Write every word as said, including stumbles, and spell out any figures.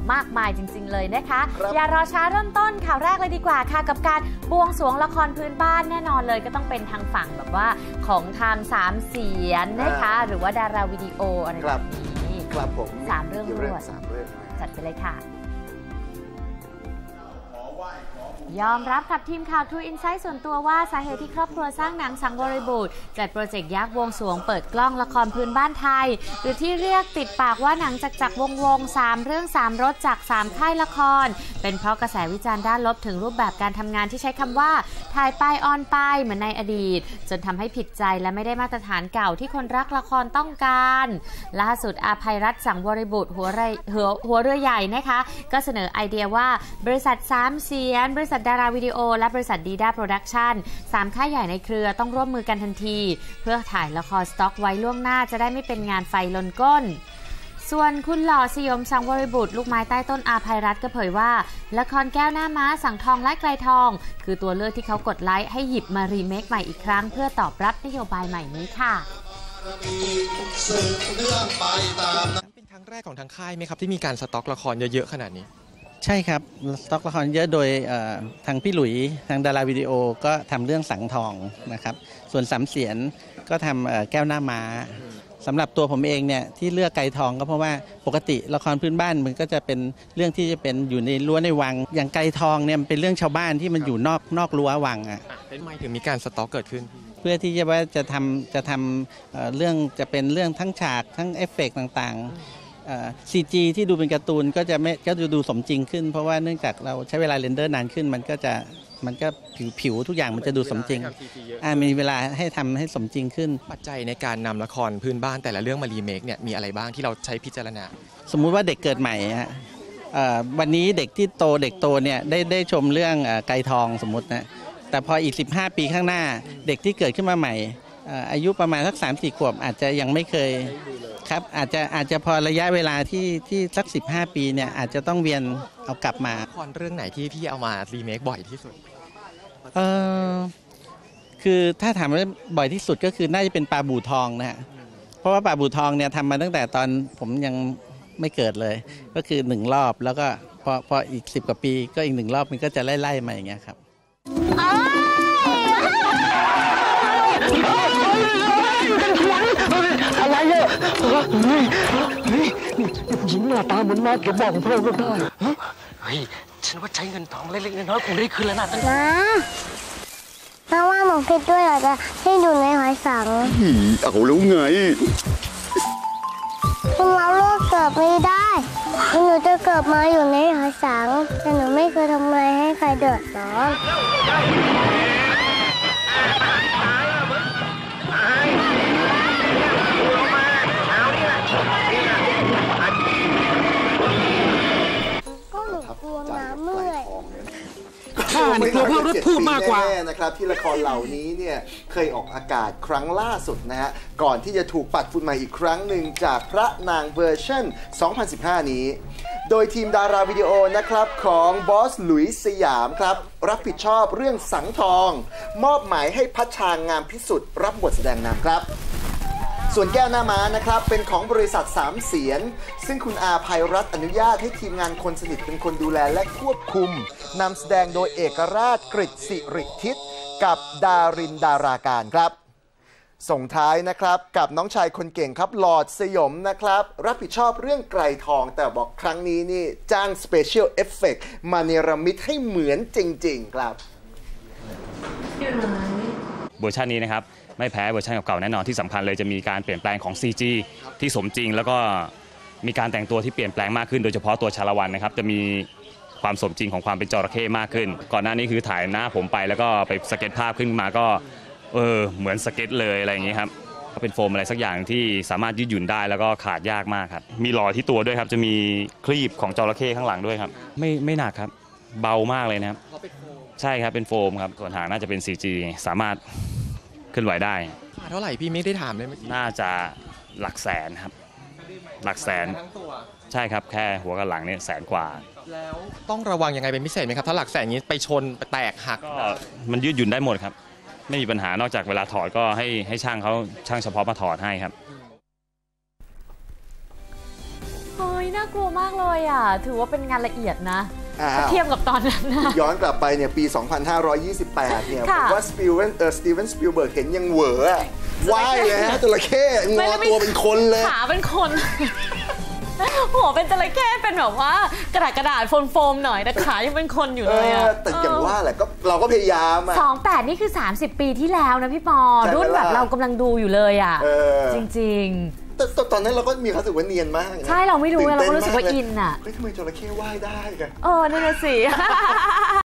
มากมายจริงๆเลยนะคะอย่ารอช้าเริ่มต้นข่าวแรกเลยดีกว่าค่ะกับการบวงสรวงละครพื้นบ้านแน่นอนเลยก็ต้องเป็นทางฝั่งแบบว่าของทางสามเสียนนะคะหรือว่าดาราวิดีโออะไรแบบนี้ครับผมสามเรื่องรวดจัดไปเลยค่ะยอมรับกับทีมข่าว True Insight ส่วนตัวว่าสาเหตุที่ครอบครัวสร้างหนังสังวรบูตรจัดโปรเจกต์ยักษ์บวงสรวงเปิดกล้องละครพื้นบ้านไทยหรือที่เรียกติดปากว่าหนังจักรจักรวงวงสามเรื่องสามรสจากสามค่ายละครเป็นเพราะกระแสวิจารณ์ด้านลบถึงรูปแบบการทำงานที่ใช้คำว่าถ่ายไปออนไปเหมือนในอดีตจนทำให้ผิดใจและไม่ได้มาตรฐานเก่าที่คนรักละครต้องการล่าสุดอาภัยรัตน์สังวรบูตรหัวเรือหัวหัวเรือใหญ่นะคะก็เสนอไอเดียว่าบริษัทสามเสียนบริษัทดาราวิดีโอและบริษัทดีด้าโปรดักชั่นสามค่ายใหญ่ในเครือต้องร่วมมือกันทันทีเพื่อถ่ายละครสต็อกไว้ล่วงหน้าจะได้ไม่เป็นงานไฟลนก้นส่วนคุณหล่อสยมสังวรบุตรลูกไม้ใต้ต้นอาภัยรัตน์ก็เผยว่าละครแก้วหน้าม้าสังทองและไกลทองคือตัวเลือกที่เขากดไลค์ให้หยิบมารีเมคใหม่อีกครั้งเพื่อตอบรับนโยบายใหม่นี้ค่ะเป็นครั้งแรกของทางค่ายไหมครับที่มีการสต็อกละครเยอะๆขนาดนี้ใช่ครับสต็อกละครเยอะโดยทางพี่หลุยทางดาราวิดีโอก็ทำเรื่องสังทองนะครับส่วนสามเสียนก็ทำแก้วหน้าม้าสำหรับตัวผมเองเนี่ยที่เลือกไก่ทองก็เพราะว่าปกติละครพื้นบ้านมันก็จะเป็นเรื่องที่จะเป็นอยู่ในรั้วในวังอย่างไก่ทองเนี่ยมันเป็นเรื่องชาวบ้านที่มันอยู่นอกนอกรั้ววังอ่ะเป็นไมถึงมีการสต็อกเกิดขึ้นเพื่อที่จะว่าจะทำจะทำเรื่องจะเป็นเรื่องทั้งฉากทั้งเอฟเฟกต์ต่างๆซี จี ที่ดูเป็นการ์ตูนก็จะไม่ก็จะดูสมจริงขึ้นเพราะว่าเนื่องจากเราใช้เวลาเรนเดอร์นานขึ้นมันก็จะมันก็ผิวผิวทุกอย่างมันจะดูสมจริงมีเวลาให้ทำให้สมจริงขึ้นปัจจัยในการนำละครพื้นบ้านแต่ละเรื่องมารีเมคเนี่ยมีอะไรบ้างที่เราใช้พิจารณาสมมุติว่าเด็กเกิดใหม่ฮะวันนี้เด็กที่โตเด็กโตเนี่ยได้ได้ชมเรื่องไก่ทองสมมตินะแต่พออีกสิบห้าปีข้างหน้าเด็กที่เกิดขึ้นมาใหม่อายุประมาณสัก สามสี่ ขวบอาจจะยังไม่เคยครับอาจจะอาจจะพอระยะเวลาที่ที่สักสิบห้าปีเนี่ยอาจจะต้องเวียนเอากลับมาละครเรื่องไหนที่พี่เอามารีเมคบ่อยที่สุดเออคือถ้าถามว่าบ่อยที่สุดก็คือน่าจะเป็นปลาบู่ทองนะฮะเพราะว่าปลาบู่ทองเนี่ยทำมาตั้งแต่ตอนผมยังไม่เกิดเลยก็คือหนึ่งรอบแล้วก็พอพออีกสิบกว่าปีก็อีกหนึ่งรอบมันก็จะไล่ๆมาอย่างเงี้ยครับอะไรเนี่ยเฮ้ยเฮ้ยนี่ผู้หญิงหน้าตาเหมือนมาเก็บบอกของพวกเราได้เฮ้ยฉันว่าใช้เงินทองเล็กๆน้อยๆคงได้คืนแล้วนะนะแม่ว่าหนูผิดด้วยเหรอจะให้อยู่ในหอยสังเอาแล้วไงคุณเราเลิกเกิดไม่ได้หนูจะเกิดมาอยู่ในหอยสังแต่หนูไม่เคยทำอะไรให้ใครเดือดร้อนข้านี่กลัวพวกรถพูดมากกว่านะครับที่ละครเหล่านี้เนี่ยเคยออกอากาศครั้งล่าสุดนะฮะก่อนที่จะถูกปัดฝุ่นใหม่อีกครั้งหนึ่งจากพระนางเวอร์ชันสองพันสิบห้านี้โดยทีมดาราวิดีโอนะครับของบอสหลุยส์สยามครับรับผิดชอบเรื่องสังทองมอบหมายให้พัชชางามพิสุทธิ์รับบทแสดงนำครับส่วนแก้วหน้าม้านะครับเป็นของบริษัทสามเสียนซึ่งคุณอาภัยรัตน์อนุญาตให้ทีมงานคนสนิทเป็นคนดูแลและควบคุมนำแสดงโดยเอกราชกฤษสิริทิศกับดารินดาราการครับส่งท้ายนะครับกับน้องชายคนเก่งครับหลอดสยมนะครับรับผิดชอบเรื่องไกรทองแต่บอกครั้งนี้นี่จ้างสเปเชียลเอฟเฟกต์มาเนรมิตให้เหมือนจริงๆครับเวอร์ชันนี้นะครับไม่แพ้เวอร์ชันเก่าๆแน่นอนที่สำคัญเลยจะมีการเปลี่ยนแปลงของ ซี จี ที่สมจริงแล้วก็มีการแต่งตัวที่เปลี่ยนแปลงมากขึ้นโดยเฉพาะตัวชาละวันนะครับจะมีความสมจริงของความเป็นจระเข้มากขึ้นก่อนหน้านี้คือถ่ายหน้าผมไปแล้วก็ไปสเก็ตภาพขึ้นมาก็เออเหมือนสเก็ตเลยอะไรอย่างนี้ครับก็เป็นโฟมอะไรสักอย่างที่สามารถยืดหยุ่นได้แล้วก็ขาดยากมากครับมีหล่อที่ตัวด้วยครับจะมีครีบของจระเข้ข้างหลังด้วยครับไม่ไม่หนักครับเบามากเลยนะครับใช่ครับเป็นโฟมครับส่วนหางน่าจะเป็น ซี จี สามารถขึ้นไหวได้เท่าไหร่พี่ไม่ได้ถามเลยน่าจะหลักแสนครับหลักแสนใช่ครับแค่หัวกับหลังเนี่ยแสนกว่าแล้วต้องระวังยังไงเป็นพิเศษไหมครับถ้าหลักแสนนี้ไปชนไปแตกหักก็มันยืดหยุ่นได้หมดครับไม่มีปัญหานอกจากเวลาถอดก็ให้ให้ช่างเขาช่างเฉพาะมาถอดให้ครับเฮ้ยน่ากลัวมากเลยอ่ะถือว่าเป็นงานละเอียดนะอ้าวถ้าเทียบกับตอนนั้นนะย้อนกลับไปเนี่ยปี สองพันห้าร้อยยี่สิบแปด เนี่ยผค่ะมว่าสปีเวนเออสตีเวนสปิลเบิร์กเห็นยังเหวออะว่ายเลยฮะจระเข้งไม่อแล้วมีตัวเป็นคนเลยขาเป็นคน หัวเป็นจระเข้เป็นแบบว่ากระดาษกระดาษโฟมๆหน่อยแต่ขายังเป็นคนอยู่เอเลยออ่ะแต่อย่างว่าแหละก็เราก็พยายามอะสองแปดนี่คือ สามสิบ ปีที่แล้วนะพี่ปอใช่ไหมรุ่นแบบล่ะเรากำลังดูอยู่เลยอ่ะเออจริงแต่แต่ตอนนั้นเราก็มีความรู้สึกว่าเนียนมากนะๆ ใช่เราไม่รู้ตื่นเราต้นก็รู้สึกว่าเลยอินอ่ะเฮ้ยทำไมจระเข้ว่ายได้กันเออนั่นน่ะสิ